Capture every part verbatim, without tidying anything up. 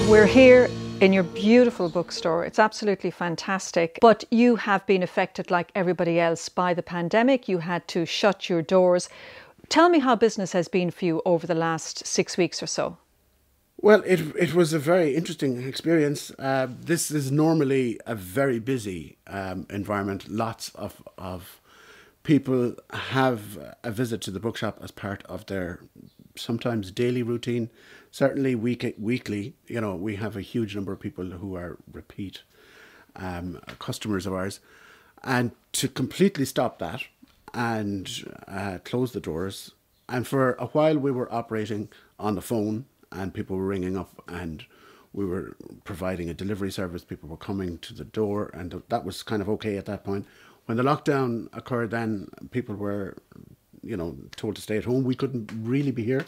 We're here in your beautiful bookstore. It's absolutely fantastic. But you have been affected like everybody else by the pandemic. You had to shut your doors. Tell me how business has been for you over the last six weeks or so. Well, it it was a very interesting experience. Uh, this is normally a very busy um, environment. Lots of of people have a visit to the bookshop as part of their sometimes daily routine. Certainly week weekly. You know, we have a huge number of people who are repeat um, customers of ours, and to completely stop that and uh, close the doors. And for a while, we were operating on the phone. And people were ringing up and we were providing a delivery service. People were coming to the door and that was kind of okay at that point. When the lockdown occurred, then people were, you know, told to stay at home. We couldn't really be here.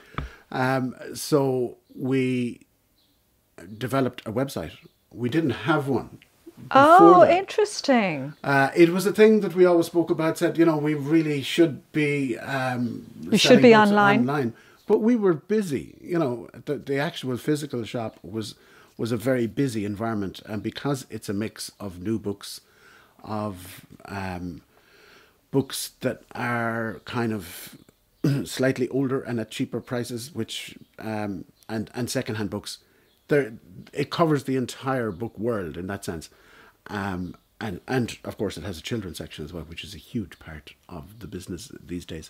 Um, so we developed a website. We didn't have one. Oh, that. interesting. Uh, it was a thing that we always spoke about, said, you know, we really should be... Um, we should be online. online. But we were busy, you know, the, the actual physical shop was was a very busy environment. And because it's a mix of new books, of um, books that are kind of slightly older and at cheaper prices, which um, and, and secondhand books, there it covers the entire book world in that sense. Um, and, and, of course, it has a children's section as well, which is a huge part of the business these days.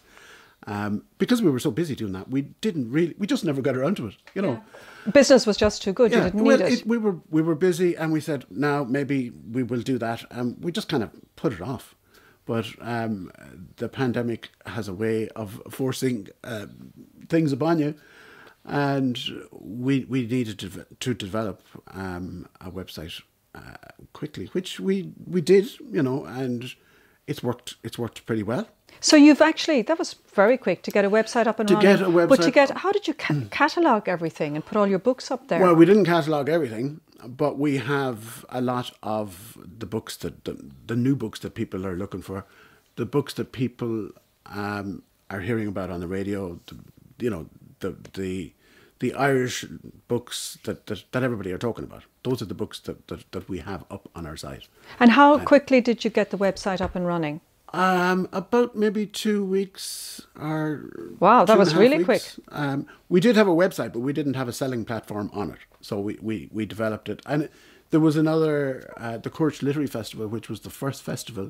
Um, because we were so busy doing that, we didn't really, we just never got around to it, you know. Yeah. Business was just too good, yeah. You didn't well, need it. it. We were we were busy and we said, now maybe we will do that. And we just kind of put it off. But um, the pandemic has a way of forcing uh, things upon you. And we we needed to, to develop um, a website uh, quickly, which we, we did, you know, and it's worked, it's worked pretty well. So you've actually, that was very quick to get a website up and to running. To get a website. But to get, how did you ca- catalogue everything and put all your books up there? Well, we didn't catalogue everything, but we have a lot of the books that, the, the new books that people are looking for, the books that people um, are hearing about on the radio, the, you know, the the the Irish books that, that, that everybody are talking about. Those are the books that, that, that we have up on our site. And how and, quickly did you get the website up and running? Um, about maybe two weeks or wow, that was really weeks. quick. Um, we did have a website, but we didn't have a selling platform on it, so we we, we developed it. And it, there was another, uh, the Courch Literary Festival, which was the first festival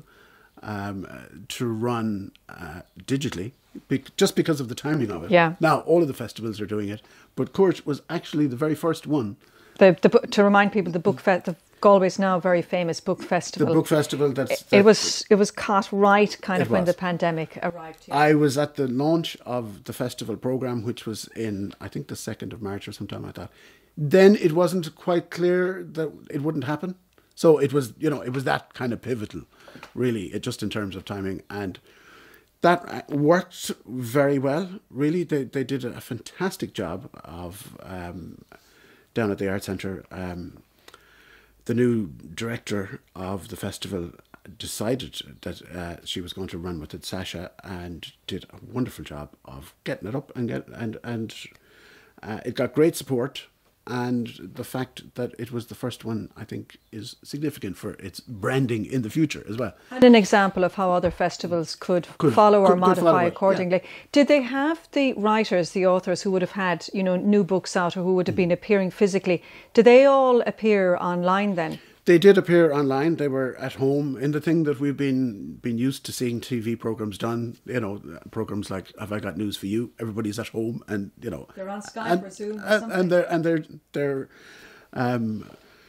um, to run uh, digitally, be- just because of the timing of it. Yeah. Now all of the festivals are doing it, but Courch was actually the very first one. The, the to remind people, the book fe- the Galway's now very famous book festival. The book festival. That's, that's it was it was caught right kind of was. when the pandemic arrived. Yeah. I was at the launch of the festival program, which was in I think the second of March or sometime like that. Then it wasn't quite clear that it wouldn't happen, so it was you know it was that kind of pivotal, really, it, just in terms of timing, and that worked very well. Really, they they did a fantastic job of um, down at the Art Centre. Um, The new director of the festival decided that uh, she was going to run with it, Sasha, and did a wonderful job of getting it up and get and and uh, it got great support. And the fact that it was the first one, I think, is significant for its branding in the future as well. And an example of how other festivals could, could follow or could, modify could follow accordingly. It, yeah. Did they have the writers, the authors who would have had, you know, new books out or who would have been appearing physically? Did they all appear online then? They did appear online. They were at home in the thing that we've been been used to seeing T V programs done. You know, programs like "Have I Got News for You?" Everybody's at home, and you know they're on Skype and, or Zoom or and, something. and they're and they're they're um,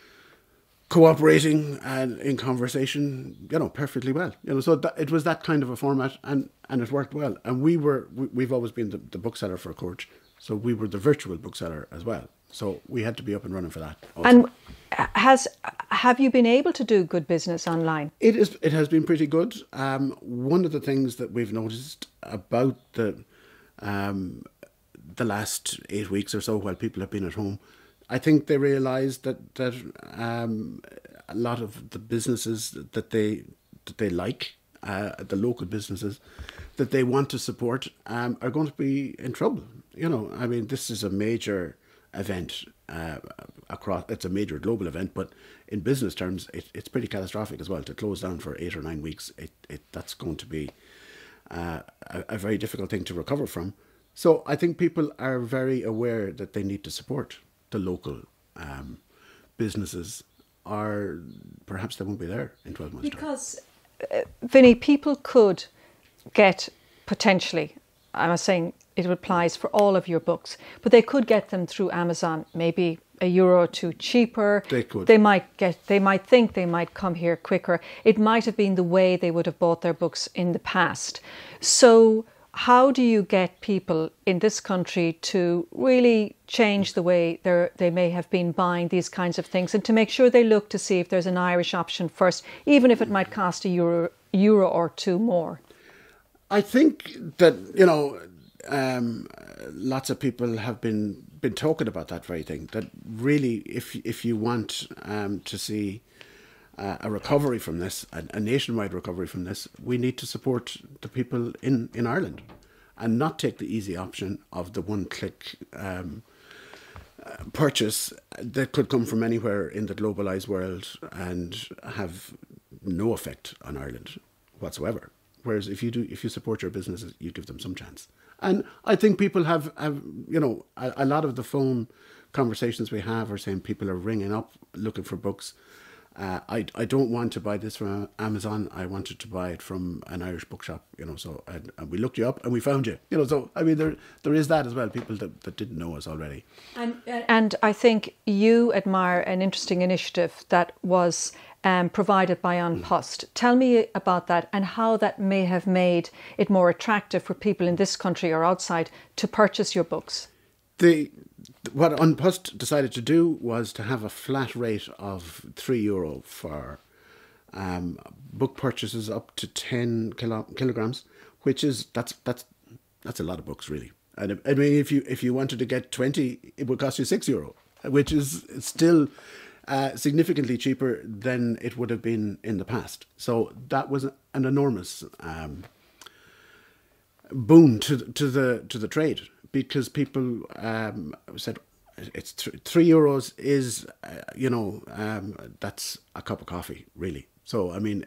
cooperating and in conversation. You know, perfectly well. You know, so that, it was that kind of a format, and, and it worked well. And we were we, we've always been the, the bookseller for Courch, so we were the virtual bookseller as well. So we had to be up and running for that also. And has have you been able to do good business online? It is. It has been pretty good. Um, one of the things that we've noticed about the um, the last eight weeks or so, while people have been at home, I think they realised that that um, a lot of the businesses that they that they like, uh, the local businesses that they want to support, um, are going to be in trouble. You know, I mean, this is a major event uh, across. It's a major global event, but in business terms, it, it's pretty catastrophic as well. To close down for eight or nine weeks, it, it that's going to be uh, a, a very difficult thing to recover from. So I think people are very aware that they need to support the local um, businesses, or perhaps they won't be there in twelve months' time. Because, uh, Vinny, people could get potentially, I'm not saying it applies for all of your books, but they could get them through Amazon, maybe a euro or two cheaper. They could. They might get. They might think they might come here quicker. It might have been the way they would have bought their books in the past. So how do you get people in this country to really change the way they they may have been buying these kinds of things, and to make sure they look to see if there's an Irish option first, even if it might cost a euro, euro or two more? I think that, you know, um, lots of people have been been talking about that very thing. That really, if if you want um, to see uh, a recovery from this, a, a nationwide recovery from this, we need to support the people in, in Ireland, and not take the easy option of the one-click um, uh, purchase that could come from anywhere in the globalised world and have no effect on Ireland whatsoever. Whereas if you do, if you support your businesses, you give them some chance. And I think people have, have you know, a, a lot of the phone conversations we have are saying people are ringing up looking for books. Uh, I, I don't want to buy this from Amazon. I wanted to buy it from an Irish bookshop, you know, so and, and we looked you up and we found you, you know, so I mean, there there is that as well, people that, that didn't know us already. And, and I think you admire an interesting initiative that was um, provided by An Post. Mm. Tell me about that and how that may have made it more attractive for people in this country or outside to purchase your books. The What An Post decided to do was to have a flat rate of three euro for um, book purchases up to ten kilo, kilograms, which is that's that's that's a lot of books, really. And I mean, if you if you wanted to get twenty, it would cost you six euro, which is still uh, significantly cheaper than it would have been in the past. So that was an enormous um, boon to to the to the trade. Because people um, said it's th- three euros is, uh, you know, um, that's a cup of coffee, really. So, I mean,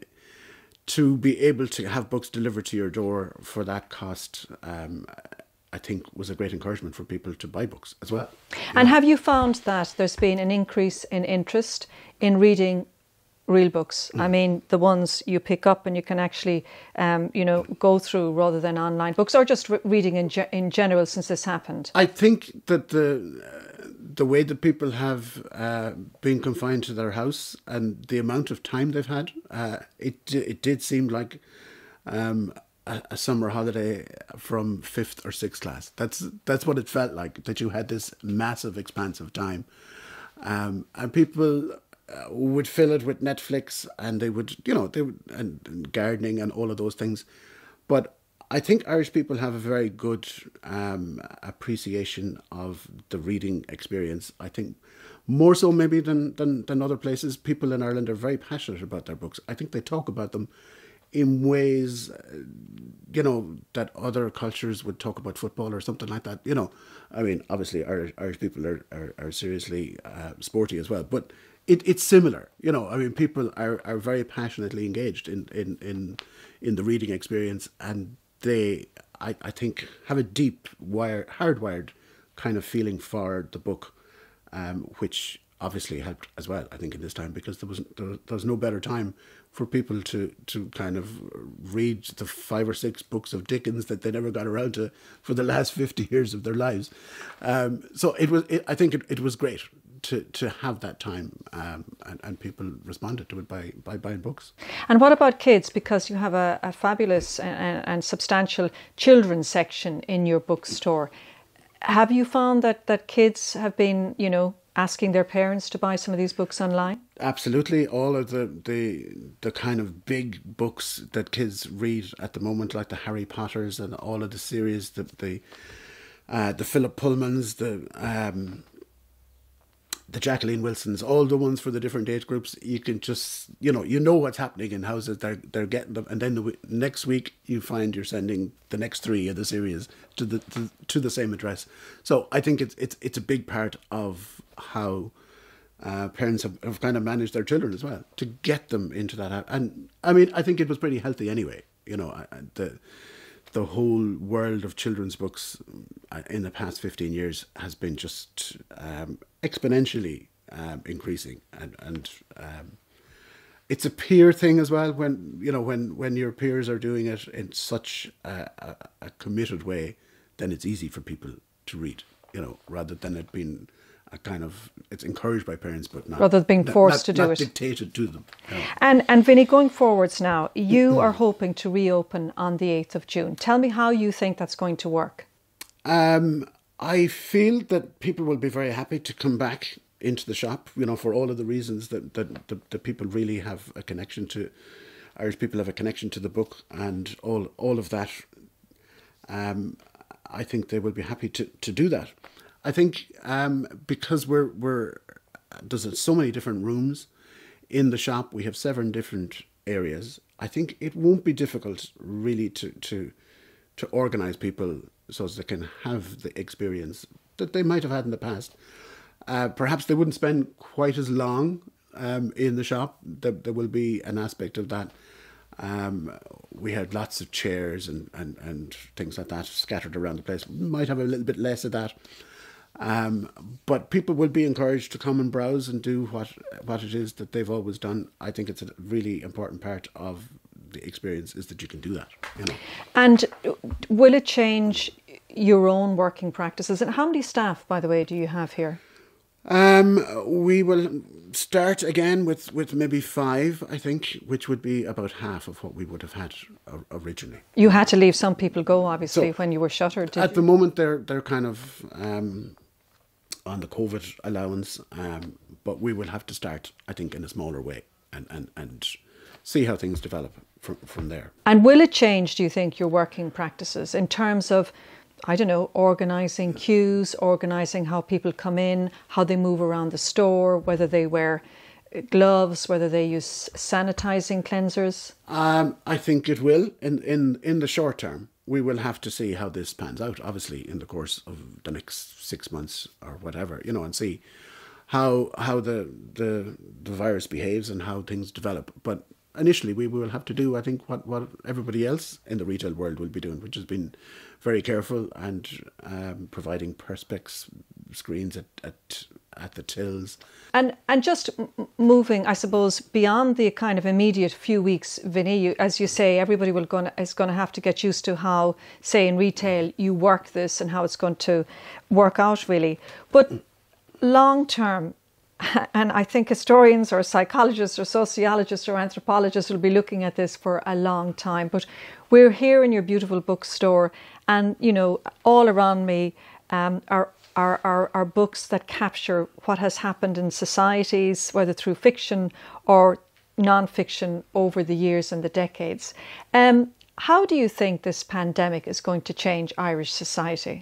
to be able to have books delivered to your door for that cost, um, I think was a great encouragement for people to buy books as well. And know. Have you found that there's been an increase in interest in reading real books? Mm. I mean, the ones you pick up and you can actually, um, you know, go through rather than online books, or just re- reading in ge- in general since this happened? I think that the uh, the way that people have uh, been confined to their house and the amount of time they've had, uh, it it did seem like um, a, a summer holiday from fifth or sixth class. That's that's what it felt like, that you had this massive expanse of time, um, and people Uh, would fill it with Netflix, and they would, you know, they would, and, and gardening and all of those things. But I think Irish people have a very good um, appreciation of the reading experience. I think more so maybe than, than, than other places. People in Ireland are very passionate about their books. I think they talk about them in ways, uh, you know, that other cultures would talk about football or something like that. You know, I mean, obviously Irish, Irish people are, are, are seriously uh, sporty as well, but It, it's similar, you know. I mean, people are, are very passionately engaged in, in, in, in the reading experience, and they, I, I think, have a deep, wire, hardwired kind of feeling for the book, um, which obviously helped as well, I think, in this time, because there was there, there was no better time for people to, to kind of read the five or six books of Dickens that they never got around to for the last fifty years of their lives. Um, so it was, it, I think it, it was great to to have that time, um, and, and people responded to it by, by buying books. And what about kids? Because you have a, a fabulous and, and substantial children's section in your bookstore. Have you found that, that kids have been, you know, asking their parents to buy some of these books online? Absolutely. All of the, the the kind of big books that kids read at the moment, like the Harry Potters and all of the series, the the, uh, the Philip Pullmans, the... Um, the Jacqueline Wilsons, all the ones for the different age groups, you can just, you know, you know what's happening in houses. They're they're getting them, and then the w- next week you find you're sending the next three of the series to the to, to the same address. So I think it's it's it's a big part of how uh, parents have, have kind of managed their children as well, to get them into that. And I mean, I think it was pretty healthy anyway. You know, I- I- the the whole world of children's books uh, in the past fifteen years has been just um, exponentially um, increasing, and and um, it's a peer thing as well. When you know when when your peers are doing it in such a, a, a committed way, then it's easy for people to read. You know, rather than it being a kind of, it's encouraged by parents, but not rather than being not- forced not- to do not it. dictated to them. you know. And and Vinny, going forwards now, you are hoping to reopen on the eighth of June. Tell me how you think that's going to work. Um, I feel that people will be very happy to come back into the shop, you know, for all of the reasons that, that, that, that people really have a connection to, Irish people have a connection to the book, and all all of that. Um, I think they will be happy to, to do that. I think um, because we're we're there's so many different rooms in the shop, we have seven different areas. I think it won't be difficult really to to to organise people so as they can have the experience that they might have had in the past. Uh, perhaps they wouldn't spend quite as long um, in the shop. There, there will be an aspect of that. Um, we had lots of chairs and, and, and things like that scattered around the place. We might have a little bit less of that. Um, but people will be encouraged to come and browse and do what what it is that they've always done. I think it's a really important part of the experience is that you can do that. You know. And will it change your own working practices? And how many staff, by the way, do you have here? Um, we will start again with, with maybe five, I think, which would be about half of what we would have had o- originally. You had to leave some people go, obviously, So, when you were shuttered. Did At you? the moment, they're they're kind of um, on the COVID allowance, um, but we will have to start, I think, in a smaller way and, and, and see how things develop from, from there. And will it change, do you think, your working practices in terms of, I don't know, organising queues, organising how people come in, how they move around the store, whether they wear gloves, whether they use sanitising cleansers? Um, I think it will. In, in, in the short term, we will have to see how this pans out, obviously, in the course of the next six months or whatever, you know, and see how how the the, the virus behaves and how things develop. But initially, we will have to do, I think, what, what everybody else in the retail world will be doing, which has been very careful and um, providing perspex screens at, at at the tills. And and just m- moving, I suppose, beyond the kind of immediate few weeks, Vinny, you, as you say, everybody will gonna, is going to have to get used to how, say, in retail, you work this and how it's going to work out, really. But long term, and I think historians or psychologists or sociologists or anthropologists will be looking at this for a long time. But we're here in your beautiful bookstore, and, you know, all around me um, are Are, are, are books that capture what has happened in societies, whether through fiction or non-fiction, over the years and the decades. Um, how do you think this pandemic is going to change Irish society?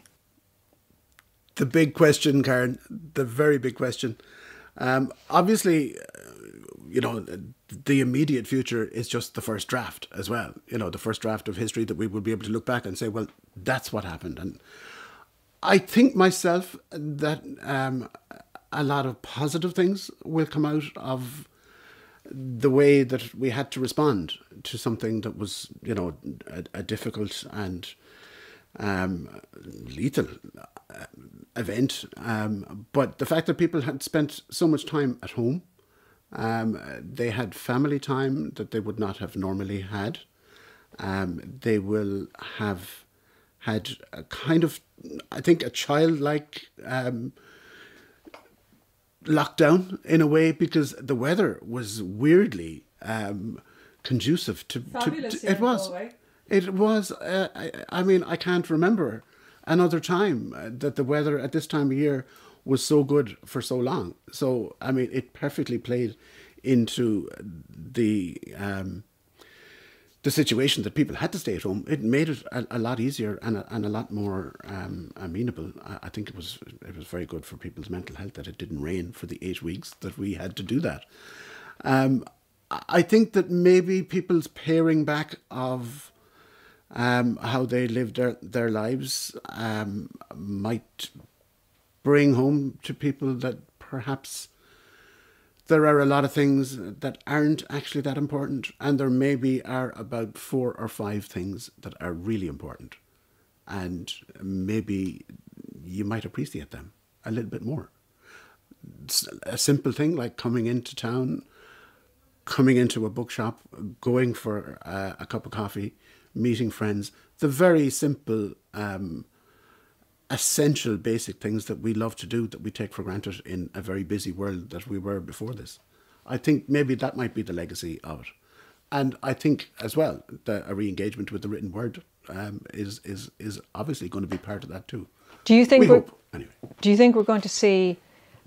The big question, Karen, the very big question. Um, obviously, you know, the immediate future is just the first draft as well. You know, the first draft of history that we will be able to look back and say, well, that's what happened. And I think myself that um, a lot of positive things will come out of the way that we had to respond to something that was, you know, a, a difficult and um, lethal event. Um, but the fact that people had spent so much time at home, um, they had family time that they would not have normally had. Um, they will have had a kind of, I think, a childlike um, lockdown in a way, because the weather was weirdly um, conducive to. Fabulous, to, yeah, it was. Galway. It was. Uh, I, I mean, I can't remember another time uh, that the weather at this time of year was so good for so long. So I mean, it perfectly played into the. Um, the situation that people had to stay at home, it made it a, a lot easier and a, and a lot more um, amenable. I, I think it was it was very good for people's mental health that it didn't rain for the eight weeks that we had to do that. Um, I think that maybe people's paring back of um, how they lived their, their lives um, might bring home to people that perhaps there are a lot of things that aren't actually that important, and there maybe are about four or five things that are really important, and maybe you might appreciate them a little bit more. It's a simple thing like coming into town, coming into a bookshop, going for a, a cup of coffee, meeting friends, the very simple um, essential basic things that we love to do that we take for granted in a very busy world that we were before this. I think maybe that might be the legacy of it. And I think as well that a re-engagement with the written word um, is, is, is obviously going to be part of that too. Do you think we we're, hope, anyway. Do you think we're going to see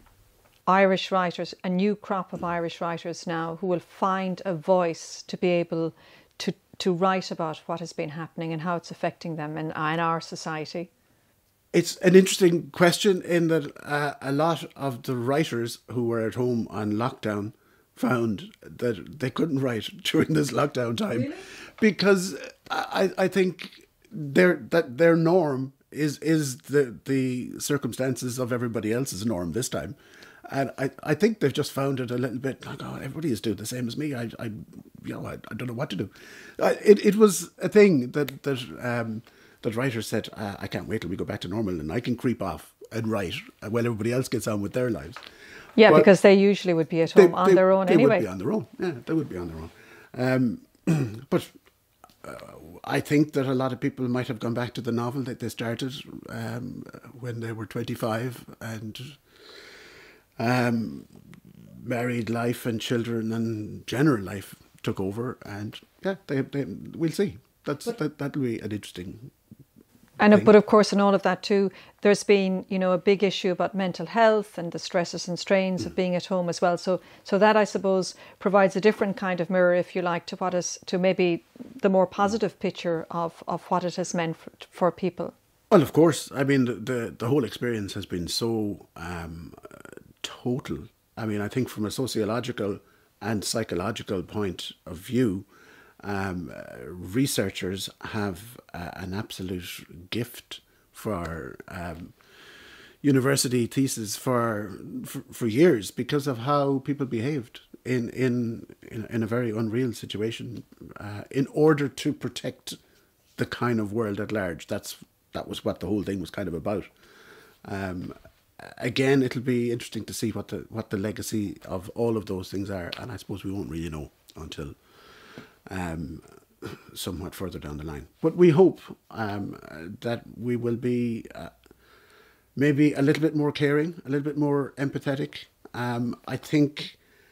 Irish writers, a new crop of Irish writers now who will find a voice to be able to, to write about what has been happening and how it's affecting them in, in our society? It's an interesting question in that uh, a lot of the writers who were at home on lockdown found that they couldn't write during this lockdown time. Really? Because I, I think their that their norm is is the the circumstances of everybody else's norm this time. And I, I think they've just found it a little bit like, oh, everybody is doing the same as me. I, I you know, I, I don't know what to do. Uh, it it was a thing that that um, that writers said, uh, I can't wait till we go back to normal and I can creep off and write while everybody else gets on with their lives. Yeah, well, because they usually would be at home they, on they, their own they anyway. They would be on their own. Yeah, they would be on their own. Um, but uh, I think that a lot of people might have gone back to the novel that they started um, when they were twenty-five and um, married life and children and general life took over. And yeah, they, they, we'll see. That's but, that, that'll be an interesting And thing. But of course, in all of that too, there's been, you know, a big issue about mental health and the stresses and strains mm. of being at home as well. So, so that I suppose provides a different kind of mirror, if you like, to what is to maybe the more positive picture of, of what it has meant for, for people. Well, of course. I mean, the the, the whole experience has been so um, total. I mean, I think from a sociological and psychological point of view, Um, uh, researchers have uh, an absolute gift for um, university theses for, for for years because of how people behaved in in in, in a very unreal situation uh, in order to protect the kind of world at large. That's that was what the whole thing was kind of about. Um, again, it'll be interesting to see what the what the legacy of all of those things are, and I suppose we won't really know until Um, somewhat further down the line. But we hope um, that we will be uh, maybe a little bit more caring, a little bit more empathetic. Um, I think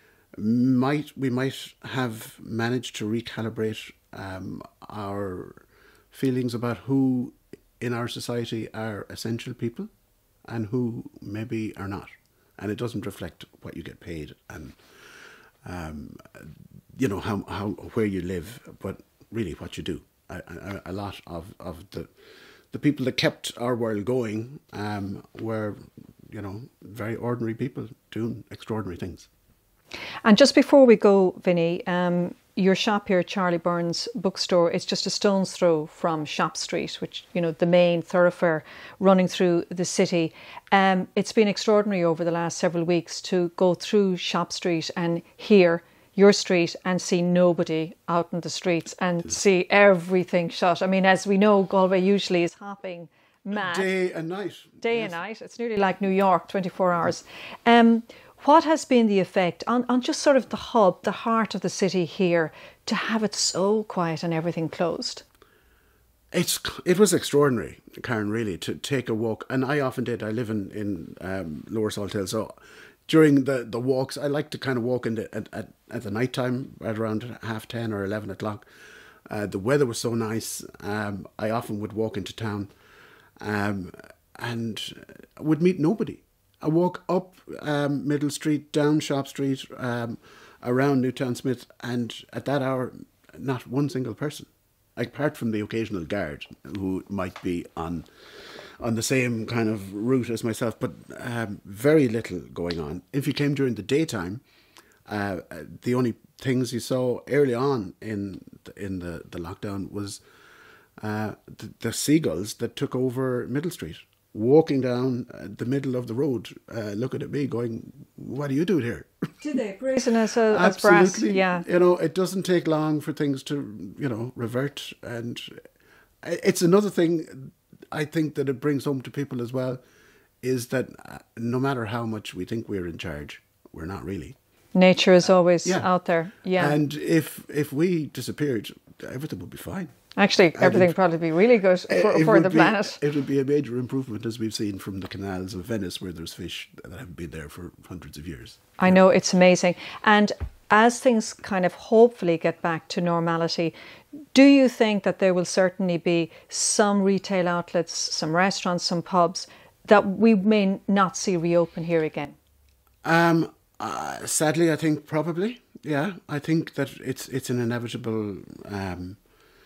might we might have managed to recalibrate um, our feelings about who in our society are essential people and who maybe are not. And it doesn't reflect what you get paid and um, you know, how, how where you live, but really what you do. A, a, a lot of, of the the people that kept our world going um, were, you know, very ordinary people doing extraordinary things. And just before we go, Vinny, um, your shop here, Charlie Byrne's bookstore, it's just a stone's throw from Shop Street, which, you know, the main thoroughfare running through the city. Um, it's been extraordinary over the last several weeks to go through Shop Street and hear your street and see nobody out in the streets and see everything shut. I mean, as we know, Galway usually is hopping mad. Day and night. Day yes. and night. It's nearly like New York, twenty-four hours. Um, what has been the effect on, on just sort of the hub, the heart of the city here, to have it so quiet and everything closed? It's It was extraordinary, Karen, really, to take a walk. And I often did. I live in, in um, Lower Salthill, so during the, the walks, I like to kind of walk in the, at, at, at the night time, right around half ten or eleven o'clock. Uh, the weather was so nice. Um, I often would walk into town um, and would meet nobody. I walk up um, Middle Street, down Shop Street, um, around Newtownsmith, and at that hour, not one single person, apart from the occasional guard who might be on on the same kind of route as myself, but um, very little going on. If you came during the daytime, uh, the only things you saw early on in the, in the, the lockdown was uh, the, the seagulls that took over Middle Street, walking down the middle of the road, uh, looking at me going, what are you doing here? Did they? Brazen as, a, as Absolutely. brass, yeah. You know, it doesn't take long for things to, you know, revert. And it's another thing I think that it brings home to people as well, is that no matter how much we think we're in charge, we're not really. Nature is always yeah. out there, yeah. And if if we disappeared, everything would be fine. Actually, everything would probably be really good for, for the be, planet. It would be a major improvement, as we've seen from the canals of Venice, where there's fish that haven't been there for hundreds of years. I know, it's amazing. And as things kind of hopefully get back to normality, do you think that there will certainly be some retail outlets, some restaurants, some pubs that we may not see reopen here again? Um, uh, sadly, I think probably, yeah. I think that it's it's an inevitable um,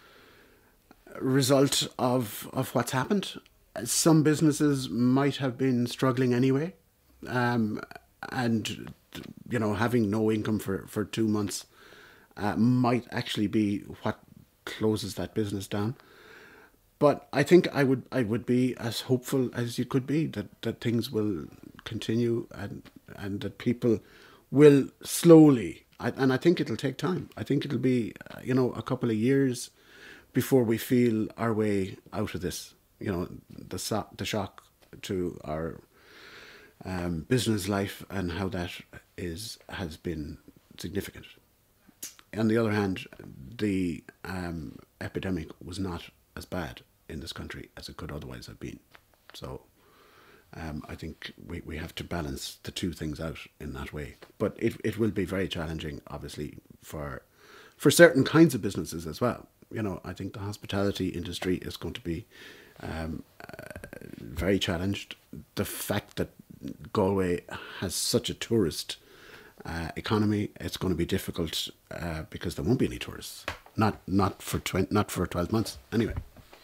result of of what's happened. Some businesses might have been struggling anyway, um, and you know, having no income for, for two months uh, might actually be what closes that business down. But I think I would I would be as hopeful as you could be that, that things will continue and and that people will slowly, I, and I think it'll take time. I think it'll be, uh, you know, a couple of years before we feel our way out of this. You know, the so, the shock to our um, business life and how that is has been significant. On the other hand, the um, epidemic was not as bad in this country as it could otherwise have been. So um, I think we, we have to balance the two things out in that way. But it it will be very challenging, obviously, for for certain kinds of businesses as well. You know, I think the hospitality industry is going to be um, uh, very challenged. The fact that Galway has such a tourist uh, economy, it's going to be difficult uh, because there won't be any tourists. Not not for twenty, not for twelve months anyway.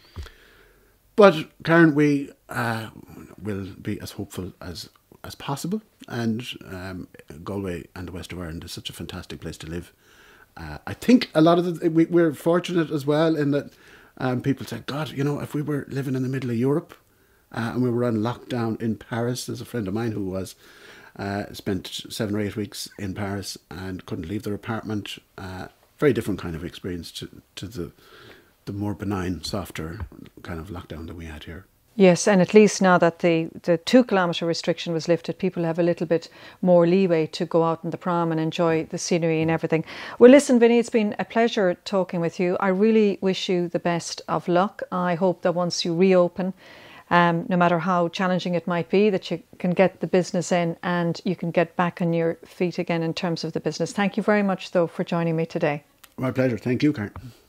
But Karen, we uh, will be as hopeful as as possible, and um, Galway and the west of Ireland is such a fantastic place to live. Uh, I think a lot of the we, we're fortunate as well in that um, people say, God, you know, if we were living in the middle of Europe uh, and we were on lockdown in Paris, there's a friend of mine who was uh, spent seven or eight weeks in Paris and couldn't leave their apartment. Uh, very different kind of experience to to the the more benign, softer kind of lockdown that we had here. Yes, and at least now that the, the two kilometre restriction was lifted, people have a little bit more leeway to go out in the pram and enjoy the scenery and everything. Well, listen, Vinny, it's been a pleasure talking with you. I really wish you the best of luck. I hope that once you reopen, um, no matter how challenging it might be, that you can get the business in and you can get back on your feet again in terms of the business. Thank you very much, though, for joining me today. My pleasure. Thank you, Karen.